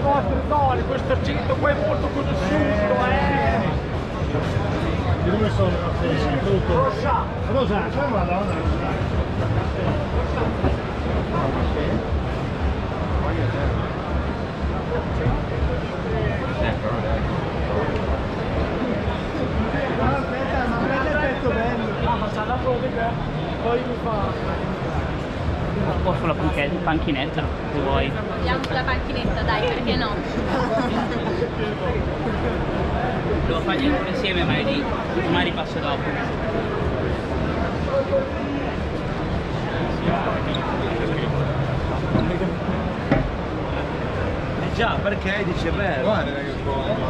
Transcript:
vostre zone, questo argento qua è molto conosciuto, Di dove sono le nostre frutta? Rosa. Rosa, c'è una donna. Aspetta, ma prende il pezzo bello. Ah, facciamo la prova, poi mi fa... O sulla panchinetta, se vuoi. Andiamo sulla panchinetta, dai, perché no? Devo fargli ancora insieme, ma ripasso dopo. Già, perché dice beh, guarda che buono.